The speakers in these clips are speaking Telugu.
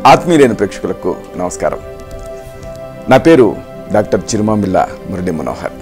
ఆత్మీయులైన ప్రేక్షకులకు నమస్కారం. నా పేరు డాక్టర్ చిరుమామిల్ల మురళీ మనోహర్.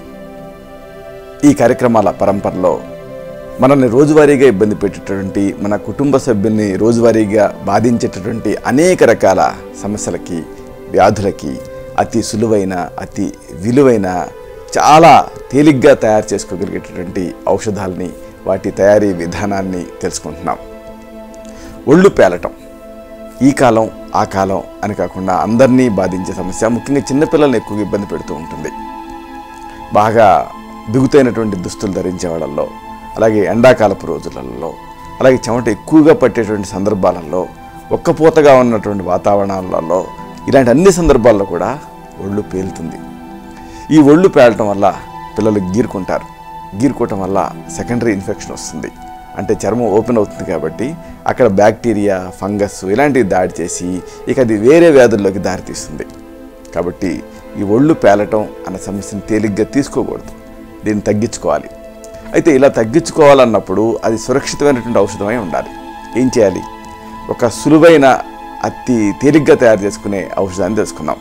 ఈ కార్యక్రమాల పరంపరలో మనల్ని రోజువారీగా ఇబ్బంది పెట్టేటటువంటి, మన కుటుంబ సభ్యుల్ని రోజువారీగా బాధించేటటువంటి అనేక రకాల సమస్యలకి, వ్యాధులకి అతి సులువైన, అతి విలువైన, చాలా తేలిగ్గా తయారు చేసుకోగలిగేటటువంటి ఔషధాలని, వాటి తయారీ విధానాన్ని తెలుసుకుంటున్నాం. ఒళ్ళు పేలటం ఈ కాలం ఆ కాలం అని కాకుండా అందరినీ బాధించే సమస్య. ముఖ్యంగా చిన్నపిల్లల్ని ఎక్కువగా ఇబ్బంది పెడుతూ ఉంటుంది. బాగా బిగుతైనటువంటి దుస్తులు ధరించే వాళ్ళల్లో, అలాగే ఎండాకాలపు రోజులలో, అలాగే చెమట ఎక్కువగా పట్టేటువంటి సందర్భాలలో, ఒక్కపోతగా ఉన్నటువంటి వాతావరణాలలో, ఇలాంటి అన్ని సందర్భాల్లో కూడా ఒళ్ళు పేలుతుంది. ఈ ఒళ్ళు పేలటం వల్ల పిల్లలు గీరుకుంటారు. గీరుకోవటం వల్ల సెకండరీ ఇన్ఫెక్షన్ వస్తుంది. అంటే చర్మం ఓపెన్ అవుతుంది కాబట్టి అక్కడ బ్యాక్టీరియా, ఫంగస్ ఇలాంటివి దాడి చేసి ఇక అది వేరే వ్యాధుల్లోకి దారితీస్తుంది. కాబట్టి ఈ ఒళ్ళు పేలటం అన్న సమస్యను తేలిగ్గా తీసుకోకూడదు. దీన్ని తగ్గించుకోవాలి. అయితే ఇలా తగ్గించుకోవాలన్నప్పుడు అది సురక్షితమైనటువంటి ఔషధమై ఉండాలి. ఏం చేయాలి? ఒక సులువైన, అతి తేలిగ్గా తయారు చేసుకునే ఔషధాన్ని తెలుసుకుందాం.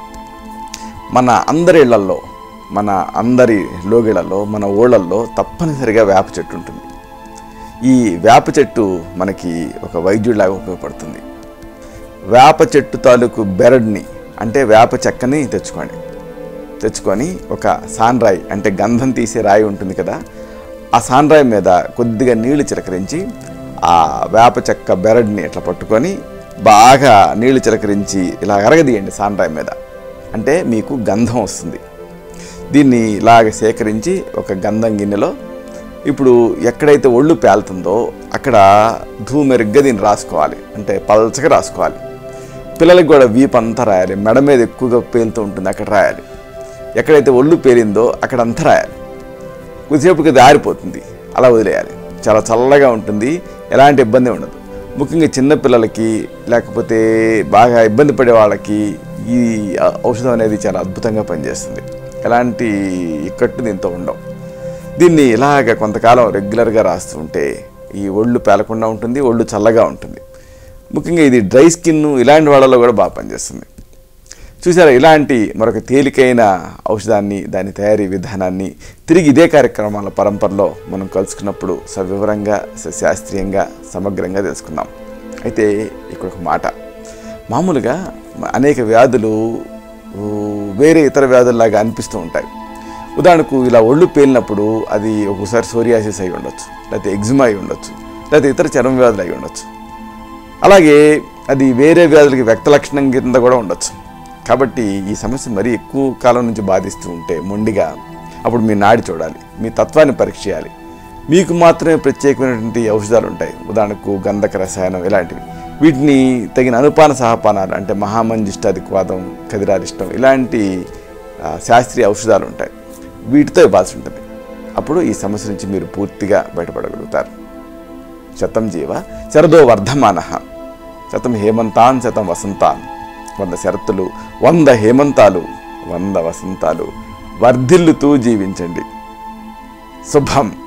మన అందరి ఇళ్లల్లో, మన అందరి లోగిళ్లలో, మన ఊళ్ళల్లో తప్పనిసరిగా వేప చెట్టు ఉంటుంది. ఈ వేప చెట్టు మనకి ఒక వైద్యుడిలాగా ఉపయోగపడుతుంది. వేప చెట్టు తాలూకు బెరడ్ని, అంటే వేప చెక్కని తెచ్చుకొని ఒక సాన్రాయి, అంటే గంధం తీసే రాయి ఉంటుంది కదా, ఆ సాన్రాయి మీద కొద్దిగా నీళ్లు చిలకరించి ఆ వేప చెక్క బెరడ్ని ఇట్లా పట్టుకొని బాగా నీళ్లు చిలకరించి ఇలా అరగదీయండి సాన్రాయి మీద. అంటే మీకు గంధం వస్తుంది. దీన్ని ఇలాగ సేకరించి ఒక గంధం గిన్నెలో, ఇప్పుడు ఎక్కడైతే ఒళ్ళు పేలుతుందో అక్కడ ధూమెరుగ్గా దీన్ని రాసుకోవాలి. అంటే పల్చగా రాసుకోవాలి. పిల్లలకి కూడా వీపు అంతా రాయాలి. మెడ మీద ఎక్కువగా పేలుతూ ఉంటుంది, అక్కడ రాయాలి. ఎక్కడైతే ఒళ్ళు పేలిందో అక్కడ అంతా రాయాలి. కొద్దిసేపుకి అది ఆరిపోతుంది, అలా వదిలేయాలి. చాలా చల్లగా ఉంటుంది, ఎలాంటి ఇబ్బంది ఉండదు. ముఖ్యంగా చిన్నపిల్లలకి, లేకపోతే బాగా ఇబ్బంది పడే వాళ్ళకి ఈ ఔషధం అనేది చాలా అద్భుతంగా పనిచేస్తుంది. ఎలాంటి ఇక్కట్టు దీంతో ఉండవు. దీన్ని ఇలాగ కొంతకాలం రెగ్యులర్గా రాస్తూ ఉంటే ఈ ఒళ్ళు పేలకుండా ఉంటుంది, ఒళ్ళు చల్లగా ఉంటుంది. ముఖ్యంగా ఇది డ్రై స్కిన్ ఇలాంటి వాళ్ళలో కూడా బాగా పనిచేస్తుంది. చూసారా, ఇలాంటి మరొక తేలికైన ఔషధాన్ని, దాని తయారీ విధానాన్ని తిరిగి ఇదే కార్యక్రమాల పరంపరలో మనం కలుసుకున్నప్పుడు సవివరంగా, శాస్త్రీయంగా, సమగ్రంగా తెలుసుకుందాం. అయితే ఇక్కడ ఒక మాట, మామూలుగా అనేక వ్యాధులు వేరే ఇతర వ్యాధుల్లాగా అనిపిస్తూ ఉంటాయి. ఉదాహరణకు ఇలా ఒళ్ళు పేలినప్పుడు అది ఒక్కోసారి సోరియాసిస్ అయి ఉండొచ్చు, లేకపోతే ఎగ్జిమా అయి ఉండొచ్చు, లేకపోతే ఇతర చర్మ వ్యాధులు అయి ఉండొచ్చు. అలాగే అది వేరే వ్యాధులకి వ్యక్త లక్షణం కింద కూడా ఉండొచ్చు. కాబట్టి ఈ సమస్య మరీ ఎక్కువ కాలం నుంచి బాధిస్తూ ఉంటే మొండిగా, అప్పుడు మీ నాడి చూడాలి, మీ తత్వాన్ని పరీక్ష చేయాలి. మీకు మాత్రమే ప్రత్యేకమైనటువంటి ఔషధాలు ఉంటాయి. ఉదాహరణకు గంధక రసాయనం ఇలాంటివి. వీటిని తగిన అనుపాన సహపానాలు, అంటే మహామంజిష్టాదిక్వాదం, కదిరారిష్టం ఇలాంటి శాస్త్రీయ ఔషధాలు ఉంటాయి. వీటితో ఇవ్వాల్సి ఉంటుంది. అప్పుడు ఈ సమస్య నుంచి మీరు పూర్తిగా బయటపడగలుగుతారు. శతం జీవ శరదో వర్ధమానః, శతం హేమంతాన్ శతం వసంతాన్. 100 శరత్తులు, 100 హేమంతాలు, 100 వసంతాలు వర్ధిల్లుతూ జీవించండి. శుభం.